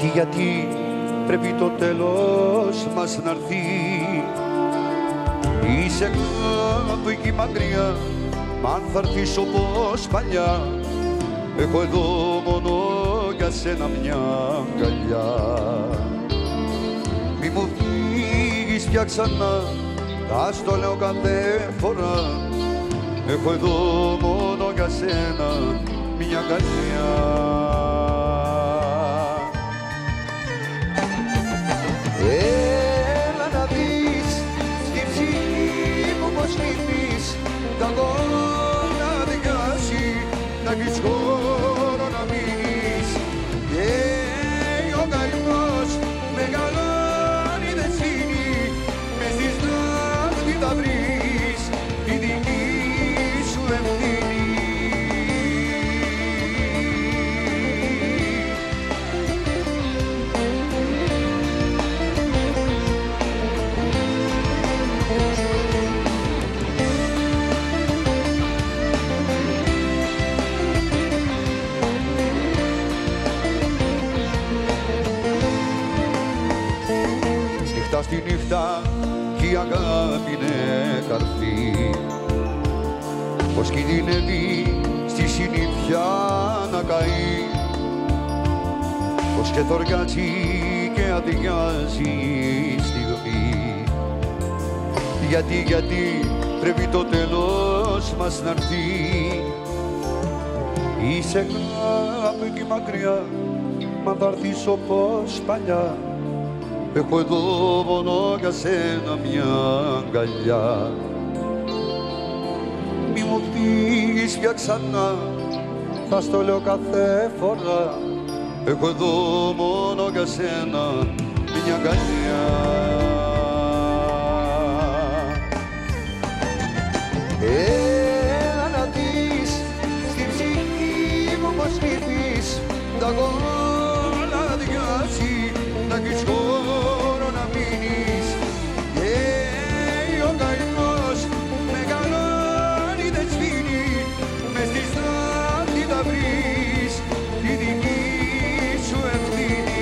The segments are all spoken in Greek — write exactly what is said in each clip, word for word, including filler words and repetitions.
γιατί πρέπει το τέλος μας να έρθει. Είσαι κάτω εκεί μακριά, μ' αν θα έρθεις όπως παλιά, έχω εδώ μόνο για σένα μια αγκαλιά. Μη μου φύγεις πια ξανά, θα στο λέω κάθε φορά, έχω εδώ μόνο για σένα μια αγκαλιά. Έλα να δεις στη ψυχή μου πως λείπεις, τα κόλλα δικάσει, να έχεις χώρο να μείνεις. Και ο καημός μεγαλώνει δεν σβήνει, μες στη στάχτη θα βρεις τη δική σου ευθύνη. Στη νύχτα κι η αγάπη είναι καρφή, πως κινδυνεύει στη συνήθεια να καεί, πως και θωριάζει και αδειάζει η στιγμή. Γιατί, γιατί πρέπει το τέλος μας να έρθει. Είσαι κάπου εκεί μακριά, μα θα έρθεις όπως παλιά, έχω εδώ μόνο για σένα μια αγκαλιά. Μη μου φύγεις πια ξανά, θα στο λέω κάθε φορά, έχω εδώ μόνο για σένα μια αγκαλιά. Έλα να δεις στη ψυχή μου πως λείπεις, τα κόλλα δικάζει, να έχεις χώρο να μείνεις. Και ο καημός μεγαλώνει δεν σβήνει, μες στη στάχτη θα βρεις τη δική σου ευθύνη.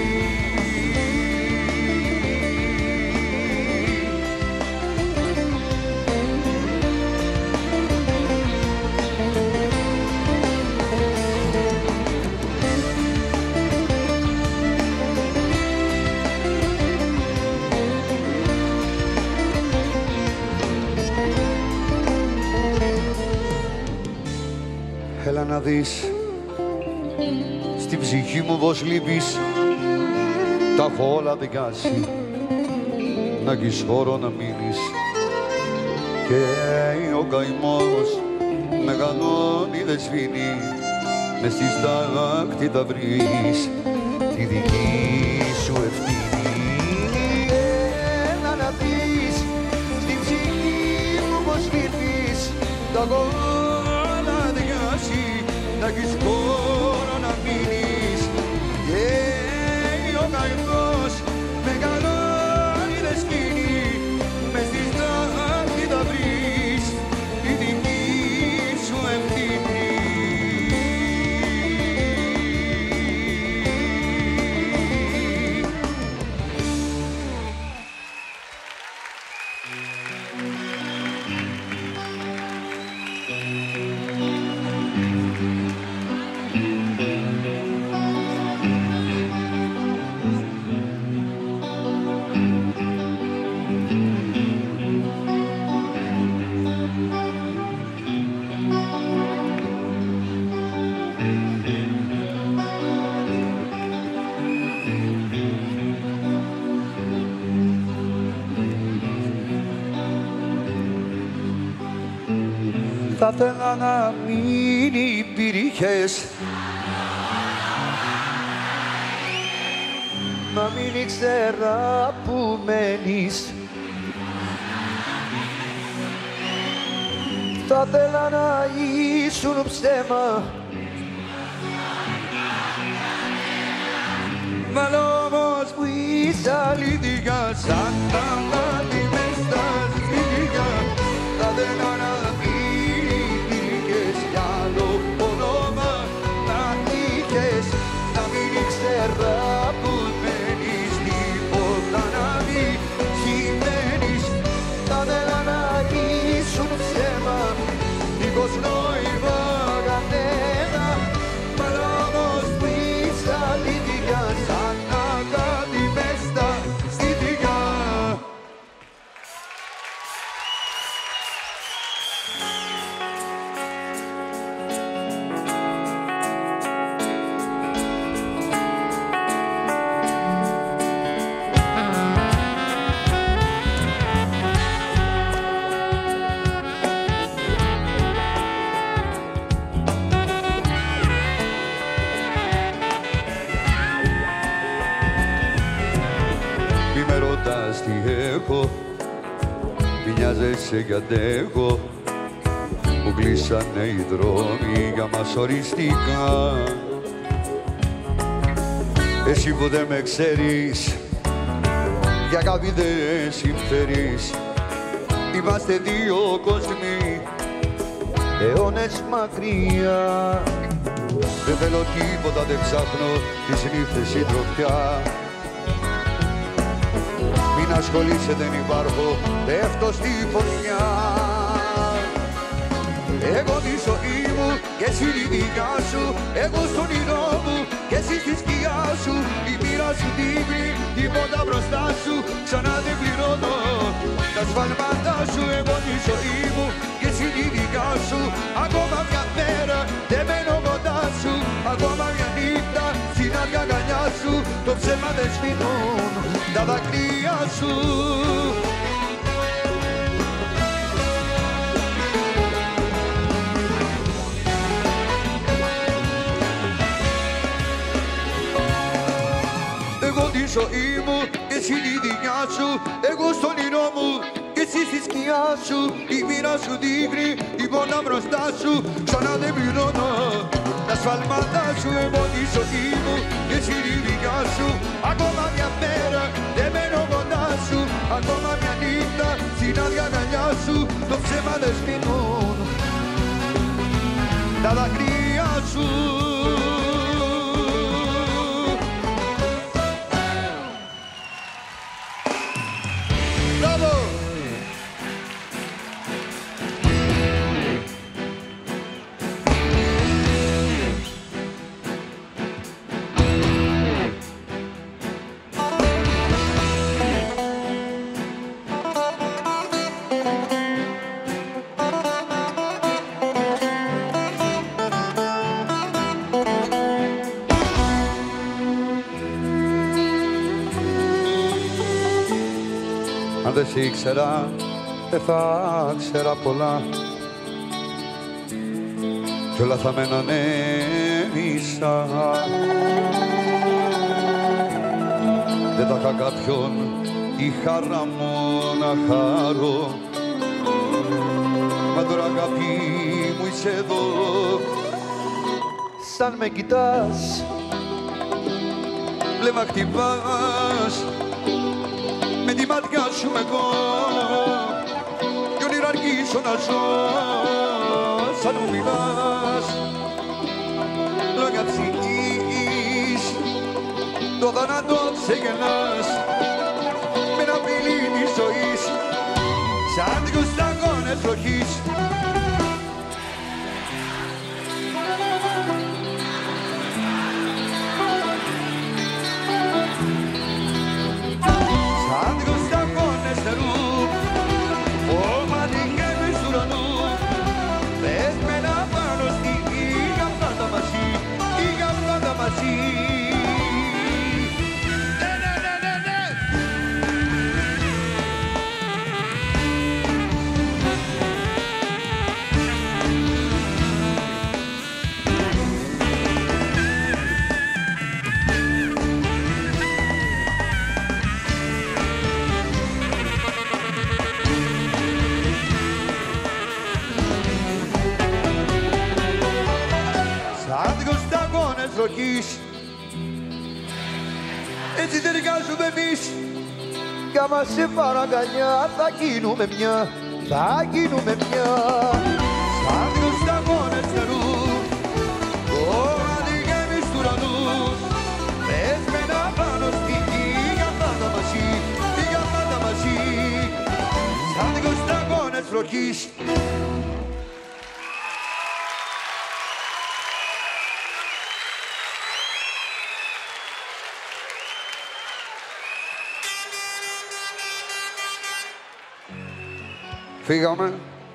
Έλα να δεις στη ψυχή μου πως λείπεις, τα έχω όλα δικάσει, να έχεις χώρο να μείνεις. Και ο καημός μεγαλώνει δεν σβήνει, μες στη στάχτη θα βρεις τη δική σου ευθύνη. Έλα να δεις στη ψυχή μου πως λείπεις, τα κόλλα δικάσει, να έχεις χώρο να μείνεις. Και ο καημός μεγαλώνει δεν σβήνει, μες στη στάχτη θα βρεις τη δική σου ευθύνη. Θα θέλα να μην υπήρχες, να μην ήξερα που μένεις. Θα θέλα να ήσουν ψέμα, μα όμως που είσαι αλήθεια, σαν τα μάτια μες στα σπίτια. Θα θέλα να όνομα να είχες, να μην ήξερα που με ρωτάς τι έχω, μη νοιάζεσαι κι αντέχω. Μου κλείσανε οι δρόμοι για μας οριστικά. Εσύ που δεν με ξέρεις, για αγάπη δεν συμφέρεις. Είμαστε δύο κόσμοι, αιώνες μακριά. Δεν θέλω τίποτα, δεν ψάχνω τις νύχτες συντροφιά. Μην ασχολείσαι, δεν υπάρχω, πέφτω στη φωτιά. Εγώ τη ζωή μου και εσύ τη δικιά σου, εγώ στον όνειρό μου και εσύ στη σκιά σου. Η μοίρα σου δείχνει τίποτα μπροστά σου, ξανά δεν πληρώνω τα σφάλματά σου. Εγώ τη ζωή μου και εσύ τη δικιά σου, ακόμα μια μέρα δεν μένω κοντά σου. Ακόμα μια νύχτα στην άδεια αγκαλιά σου, το ψέμα δεν σβήνουν τα δάκρυα σου. Τη ζωή μου και εσύ τη δικιά σου, εγώ στον όνειρό μου και εσύ στη σκιά σου. Η μοίρα σου δείχνει τίποτα μπροστά σου, ξανά δεν πληρώνω τα σφάλματά σου. Εγώ τη ζωή μου και εσύ τη δικιά σου, ακόμα μια μέρα δεν μένω κοντά σου. Ακόμα μια νύχτα στην άδεια αγκαλιά σου, το ψέμα δεν σβήνουν τα δάκρυα σου. Αν δεν σ' ήξερα, δεν θα ξέρα πολλά κι όλα θα μένανε μισά. Δεν θα είχα κάποιον η χαρά μου να χαρώ, μα τώρα αγάπη μου είσαι εδώ. Σαν με κοιτάς, βλέμμα χτυπάς, με τη μάτια σου με εγώ κι όνειρα αρχίσω να ζω. Σαν μου μιλάς λόγια ψυχής, το θάνατο ξεγελάς με ένα φιλί της ζωής, σαν δυο σταγόνες βροχής. Έτσι ταιριάζουμε εμείς κι άμα σε παραγκαλιά θα γίνουμε μια, θα γίνουμε μια. Σαν δύο σταγόνες νερού, κομμάτι γέμις του ουρανού, πεσμένα πάνω στη γη για πάντα μαζί, για πάντα μαζί. Σαν δύο σταγόνες βροχής. Φύγαμε.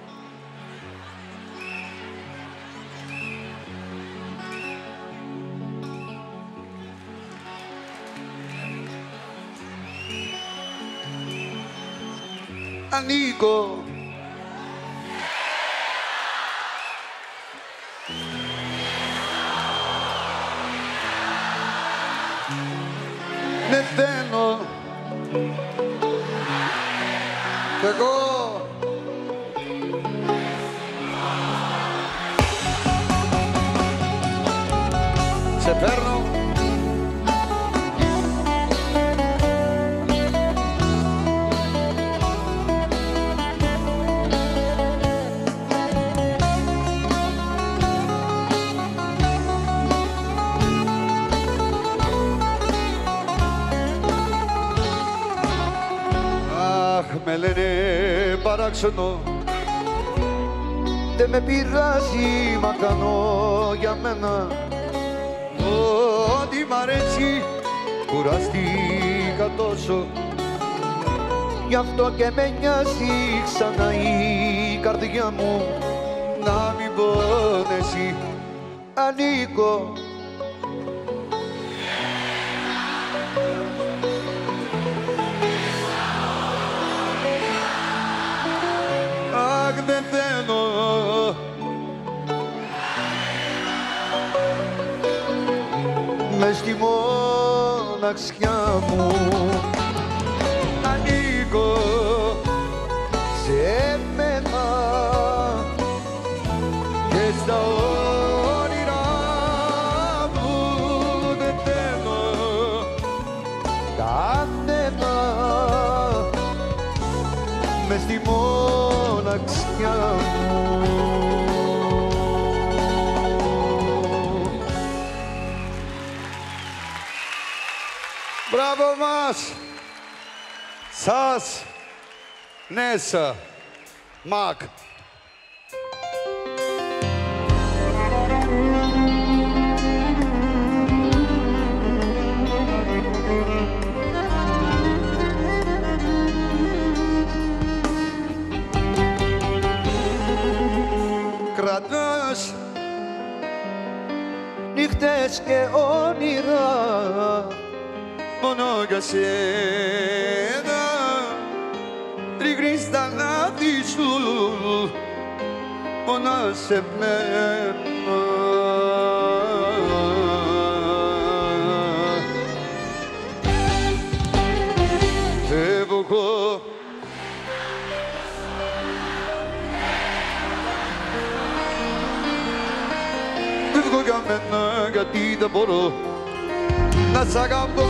Ανήκω δεν θέλω Κι εγώ. Σε παίρνω. Με λένε παράξενο, δεν με πειράζει μα κάνω για μένα ό,τι μ' αρέσει, κουραστήκα τόσο, γι' αυτό και με νοιάζει ξανά η καρδιά μου να μην πονέσει, ανήκω. Δεν θέλω μες στη μοναξιά μου ανήκω σε μένα και στα όνειρά μου δεν θέλω κανένα μες στη μοναξιά μου. Μπράβο μας! Σας, Νέσα, Μακ. Κρατάς νύχτες και όνειρα μόνο για σένα, ρίχνεις τα λάθη σου μόνο σε μένα. Φεύγω Φεύγω για μένα γιατί δεν μπορώ να σ' αγαπώ.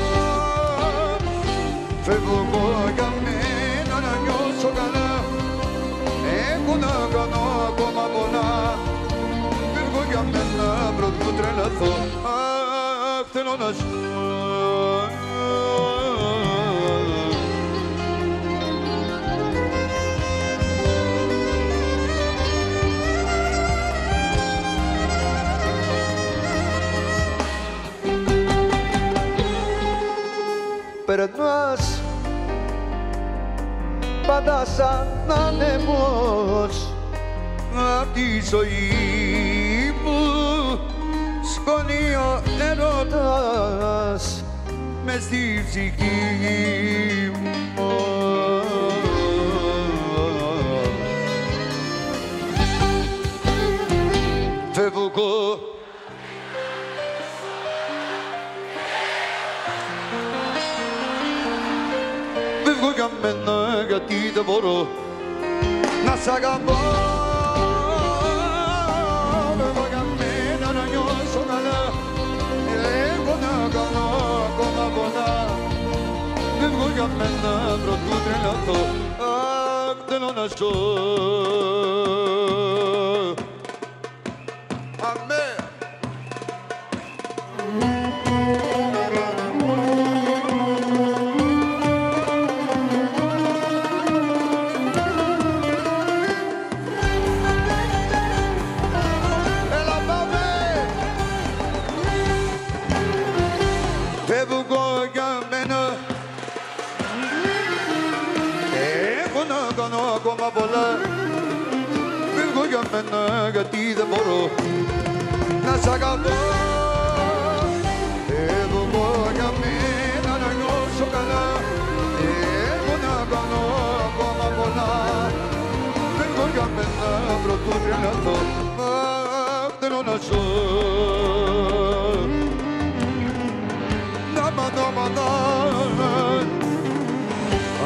Φεύγω για μένα να νιώσω καλά, έχω να κάνω ακόμα πολλά. Φεύγω για μένα πρωτού τρελαθώ, αχ θέλω να ζω. Περνάς πάντα σαν άνεμος απ' τη ζωή μου, σκόνη ο έρωτας μες στη ψυχή μου. Φεύγω Φεύγω για μένα γιατί δεν μπορώ να σ' αγαπώ. Φεύγω για μένα να νιώσω καλά, έχω να κάνω ακόμα πολλά. Φεύγω για μένα πρωτού τρελαθώ, αχ θέλω να ζω. Αμέ. Φεύγω για μένα, έχω να κάνω ακόμα πολλά. Φεύγω για μένα γιατί δεν μπορώ να σ' αγαπώ. Φεύγω για μένα να νιώσω καλά, έχω να κάνω ακόμα πολλά. Φεύγω για μένα πρωτού τρελαθώ, αχ θέλω να ζω.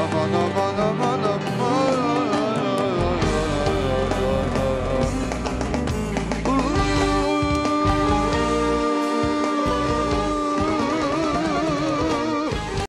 aman aman